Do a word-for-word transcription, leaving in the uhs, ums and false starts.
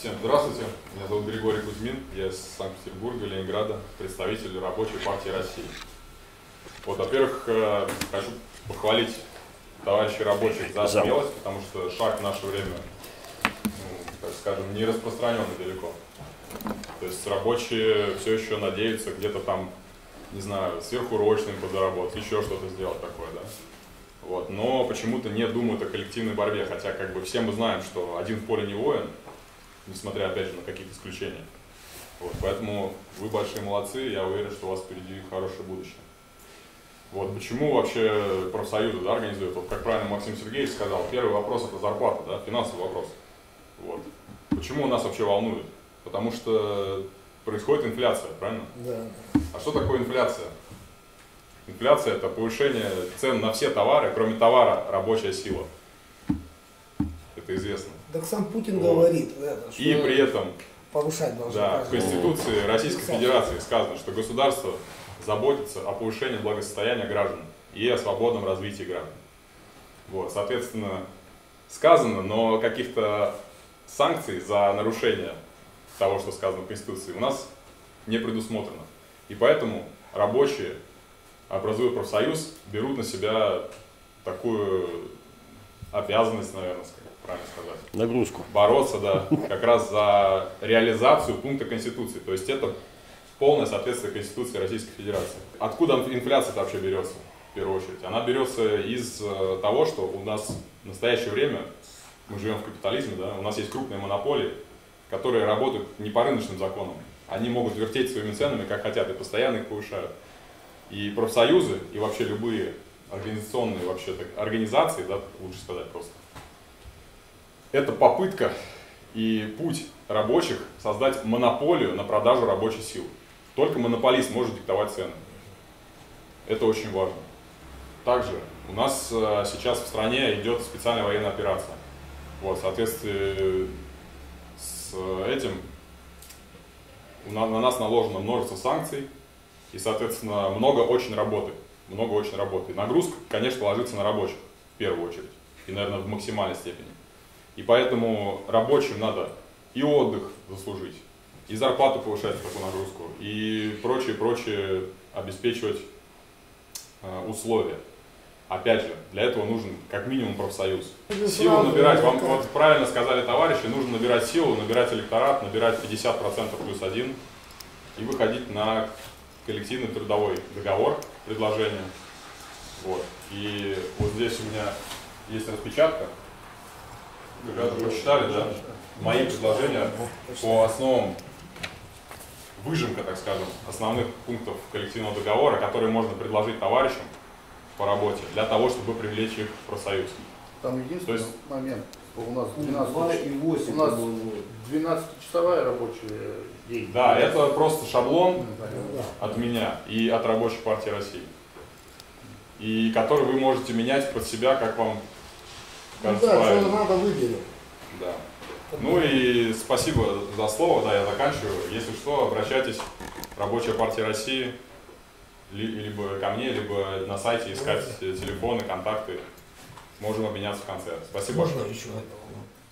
Всем здравствуйте, меня зовут Григорий Кузьмин, я из Санкт-Петербурга, Ленинграда, представитель Рабочей партии России. Вот, во-первых, хочу похвалить товарищей рабочих за смелость, потому что шаг в наше время, ну, так скажем, не распространенный далеко. То есть рабочие все еще надеются где-то там, не знаю, сверхурочным подзаработать, еще что-то сделать такое, да. Вот, но почему-то не думают о коллективной борьбе, хотя как бы все мы знаем, что один в поле не воин, несмотря опять же на какие-то исключения. Вот, поэтому вы большие молодцы, я уверен, что у вас впереди хорошее будущее. Вот, почему вообще профсоюзы, да, организуют? Вот, как правильно Максим Сергеевич сказал, первый вопрос это зарплата, да, финансовый вопрос. Вот. Почему нас вообще волнует? Потому что происходит инфляция, правильно? Да. А что такое инфляция? Инфляция – это повышение цен на все товары, кроме товара рабочая сила. Это известно. Так сам Путин Вот. говорит, это, что И при этом повышать должны. да, в Конституции Российской Федерации сказано, что государство заботится о повышении благосостояния граждан и о свободном развитии граждан. Вот, соответственно, сказано, но каких-то санкций за нарушение того, что сказано в Конституции, у нас не предусмотрено. И поэтому рабочие, образуя профсоюз, берут на себя такую обязанность, наверное, правильно сказать. Нагрузку. Бороться, да, как раз за реализацию пункта Конституции. То есть это полное соответствие Конституции Российской Федерации. Откуда инфляция вообще берется, в первую очередь? Она берется из того, что у нас в настоящее время, мы живем в капитализме, да, у нас есть крупные монополии, которые работают не по рыночным законам. Они могут вертеть своими ценами, как хотят, и постоянно их повышают. И профсоюзы, и вообще любые организационные вообще, так, организации, да, лучше сказать просто, это попытка и путь рабочих создать монополию на продажу рабочей силы. Только монополист может диктовать цены. Это очень важно. Также у нас сейчас в стране идет специальная военная операция. Вот, в соответствии с этим на нас наложено множество санкций и, соответственно, много очень работы. Много очень работы. Нагрузка, конечно, ложится на рабочих в первую очередь. И, наверное, в максимальной степени. И поэтому рабочим надо и отдых заслужить, и зарплату повышать такую нагрузку, и прочее, прочее обеспечивать э, условия. Опять же, для этого нужен как минимум профсоюз. Силу набирать, вам вот правильно сказали товарищи, нужно набирать силу, набирать электорат, набирать пятьдесят процентов плюс один и выходить на коллективный трудовой договор, предложение. Вот. И вот здесь у меня есть распечатка. Ребята прочитали, да? Мои предложения по основам, выжимка, так скажем, основных пунктов коллективного договора, которые можно предложить товарищам по работе для того, чтобы привлечь их в профсоюз. Там единственный есть, момент, у нас двенадцатичасовая рабочая день. Да, это просто шаблон от меня и от Рабочей партии России. И который вы можете менять под себя, как вам кажется, ну, да, правильно. что надо выберем. Да. Ну и спасибо за слово, да, я заканчиваю. Если что, обращайтесь в Рабочая партия России, либо ко мне, либо на сайте искать телефоны, контакты. Можем обменяться в конце. Спасибо Можно большое. еще этого?